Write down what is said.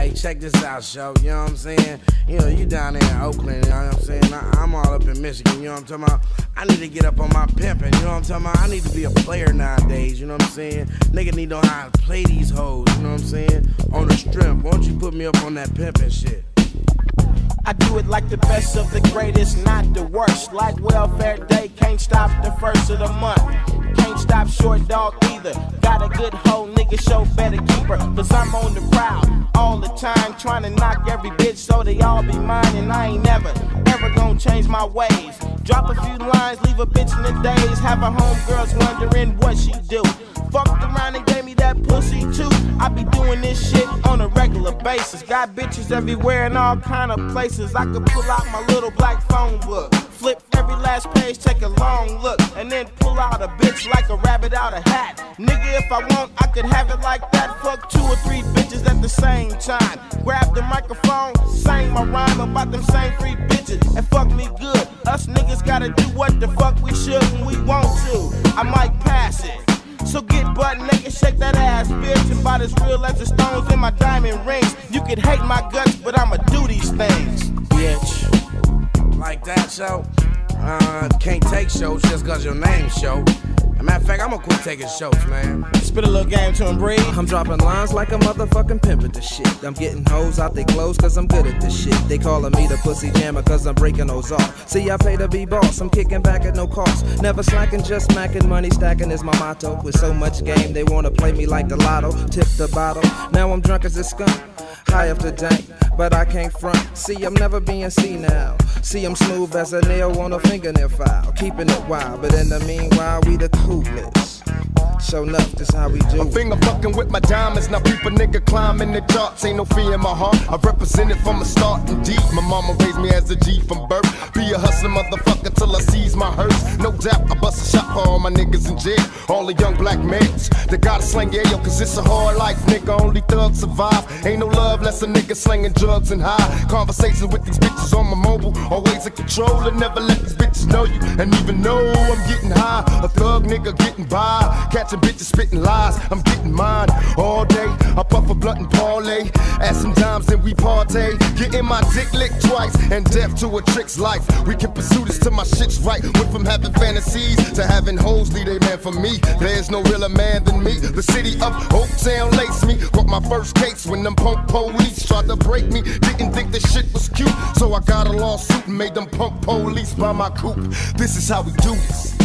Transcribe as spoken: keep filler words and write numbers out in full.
Hey, check this out, show. You know what I'm saying? You know, you down there in Oakland, you know what I'm saying? I, I'm all up in Michigan, you know what I'm talking about? I need to get up on my pimping, you know what I'm talking about? I need to be a player nowadays, you know what I'm saying? Nigga need to know how to play these hoes, you know what I'm saying? On the strip, why don't you put me up on that pimping shit? I do it like the best of the greatest, not the worst. Like welfare day, can't stop the first of the month. Can't stop short dog either. Got a good hoe, nigga, show better keep her. Cause I'm on the prowl all the time, trying to knock every bitch so they all be mine. And I ain't never, ever gonna change my ways. Drop a few lines, leave a bitch in the days. Have her homegirls wondering what she do. Fucked around and gave me that pussy too. I be doing this shit on a regular basis. Got bitches everywhere in all kind of places. I could pull out my little black phone book, flip every last page, take a long look, and then pull out a bitch like a rabbit out a hat. Nigga, if I want, I could have it like that. Fuck two or three bitches at the same time. Grab the microphone, sing my rhyme about them same three bitches, and fuck me good. Us niggas gotta do what the fuck we should and we want to. I might pass it. So get butt naked, shake that ass, bitch. About as real as the stones in my diamond rings. You could hate my guts, but I'ma do these things, bitch. Like that, show? Uh, can't take shows just cause your name show. As a matter of fact, I'm gonna quit taking shows, man. Spit a little game to him, breathe. I'm dropping lines like a motherfucking pimp at the shit. I'm getting hoes out they clothes cause I'm good at this shit. They calling me the pussy jammer cause I'm breaking those off. See, I pay to be boss, I'm kicking back at no cost. Never slacking, just smacking, money stacking is my motto. With so much game, they wanna play me like the lotto. Tip the bottle, now I'm drunk as a skunk. High up the dank, but I can't front. See, I'm never being senile. See, I'm smooth as a nail on a fingernail file. Keeping it wild, but in the meanwhile, we the coolest. Show enough, this how we do. A finger fucking with my diamonds, now peep a nigga climbing the charts. Ain't no fear in my heart. I represent it from a start indeed. My mama raised me as a G from birth. Be a hustling motherfucker till I seize my hearse. No doubt, I bust a shot for all my niggas in jail. All the young black males that gotta slang yeah, yo, cause it's a hard life, nigga. Only thugs survive. Ain't no love less a nigga slinging drugs and high. Conversations with these bitches on my mobile. Always in control and never let these bitches know you. And even though I'm getting high, a thug nigga getting by. Catching bitches spitting lies, I'm getting mine all day. I puff a blunt and parlay. Add some dimes and we partay. Getting my dick licked twice and death to a trick's life. We can pursue this till my shit's right. Went from having fantasies to having hoes lead a man for me. There's no realer man than me. The city of Oaktown laced me. Brought my first case when them punk police tried to break me. Didn't think this shit was cute, so I got a lawsuit and made them punk police buy my coupe. This is how we do this.